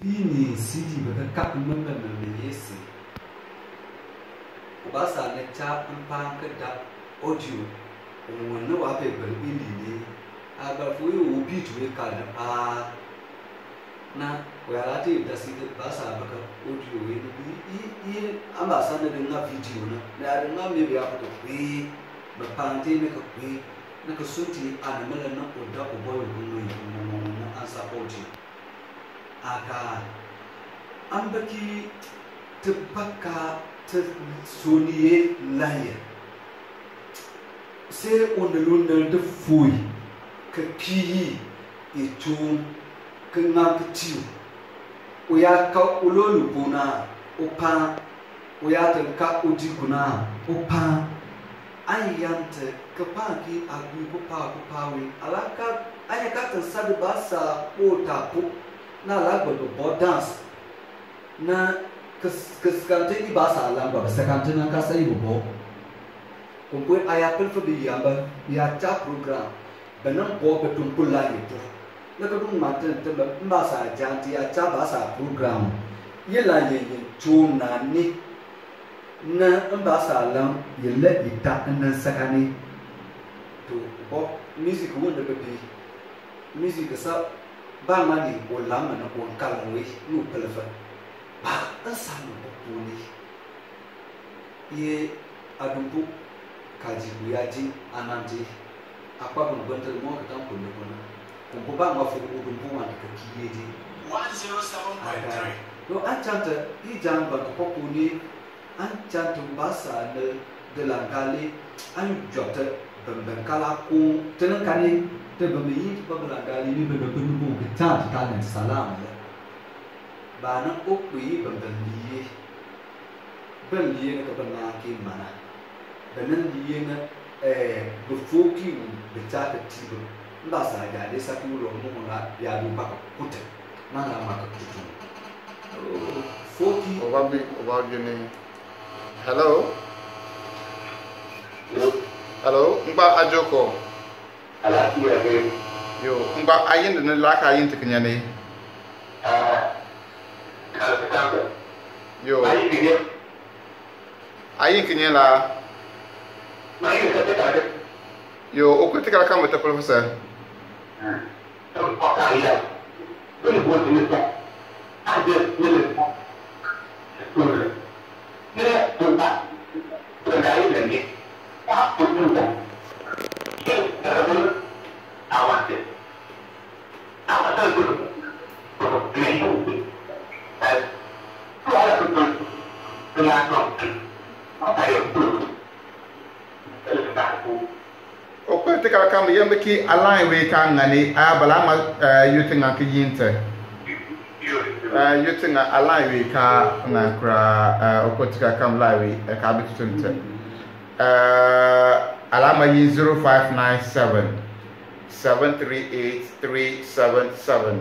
ini CD baka kap member na yesi Bassare ne cha ampan ka da audio wonna wa pe bal bindi ne aga fu yo beat we ka na pa na wa ati da si Bassare baka audio we i Bassare ne na video na nga me bi apo to we ba pante ne ka we na ka sunti anamala na oda oboy gunno na an support aga ambaki tebaka te soniye laye se onelunel de fui ke ki e tu ke ngaptiu o ya ka ulolu bona opa o ya te ka odiguna opa ayante ke pa ki agu popa we alaka ayaka te sade basa ota po na la godo bodans na kante di Bassare lamba kante na kasa ibubo kumpul ayapel fodi yamba ya cha program benang bo betumpul lagi tu na kadung maten te Bassare janti ya cha Bassare program ye la ye chuna ni na Bassare lam ye le ita na sakani tu bo music wonde bebi music sa ba mani o lama na o kalwe no pelefa ba asano bopuni ye adumpu kaji buyaji ananji akwa bunbanta mo ka tan kunde kona kumpo ba ma fu udumpu wan ka kiyeji 107.3 no anchanta I jamba ko popuni anchanta Bassare de la gali an jota bamban kala ko tenan kani te bami babla gali ni be bunbu ka tan ta na salam ya ba na okwi bamban liye ban liye ka bana ki mana banan liye na bu foki bu ta ka tibo Bassare ga de sa ku lo mo na ya du ba ko kuta na na ma ka kutu foki over gini hello ngba ajoko ala tiya ke yo ngba ayin ne la ka ayin tiknya ne yo ayin kinya la yo okutika ka mata professor okutika ka yambeki align we ka ngani abala ma yutinga ki yinte yutinga align we ka na kra okutika kam live ka bitutunte alama yi 0597 738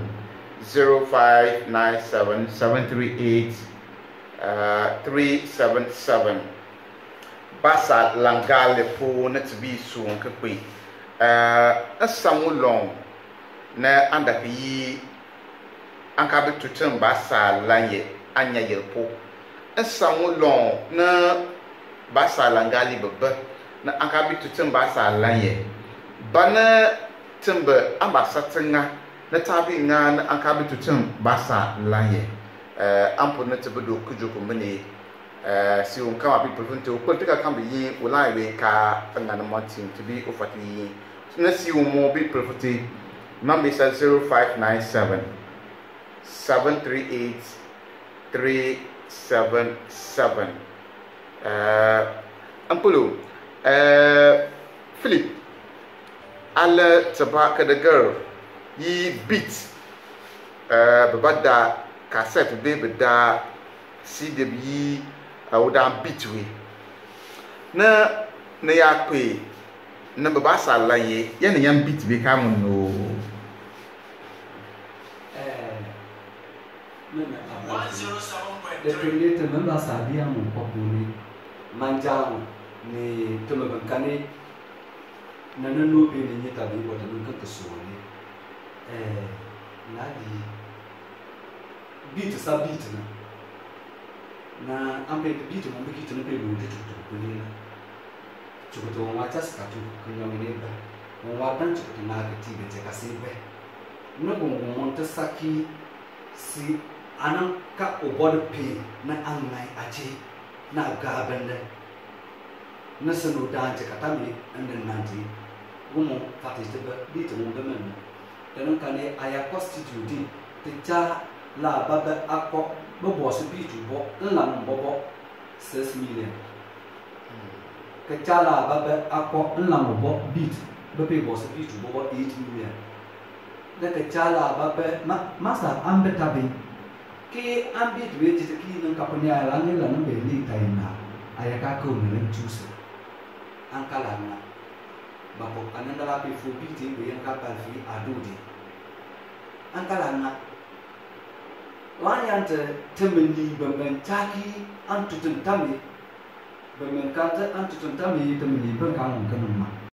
377 0597 738 377 Bassare langale po na tibi suon ka kwe asamu long na anda yi anka betutum Bassare lanye anya yelpo asamu long na Bassare langale bebe na anka betutum Bassare lanye bana timbe ambasatinga na tabi nga na anka betutum Bassare lanye ampo na tibe do kujuko mene si on kama people funto politika kan bi ulai we ka ngana martin to be ofati na si on mo bi profiti number is 0597 738 377 ampulo Philip ala tabaka the girl yi beat babada cassette be beda CW awuda bitwe na ya kwe na Bassare lanye ya na yan bitwe ka mun no na 107.3 de Bassare dia mo popuni manjao ni tulo bankane na no be ni tabi wata nun ka so ni nadi beat sa beat na ampe beat mo beat no pe lu tu ko ni na chukuto wa chas ka tu kunyo ni ba mo wa tan chukuto na ka ti be ka se be no bo mo ta saki si anan ka obod pe na angai aje na ga bende na sanu dan ka tami andan nanti gumo fatiste ba beat mo be men dan kan aya constitute ti cha la ba ba akọ bo boss beat bo nlam bo 6 million ke cha la ba ba akọ nlam bo beat bo pe boss beat bo 8 million da ke cha la ba ba masa ambe tabi ke ambe we ti ki nan ka punya la ni la nan be ni tai na aya ka ko ni len choose an kala na ba ko ananda la pe fu beat we yan ka pa fi adudi an kala na Wanyant temeni bemencaki antutum tami bemenkata antutum tami temeni berkamu kenuma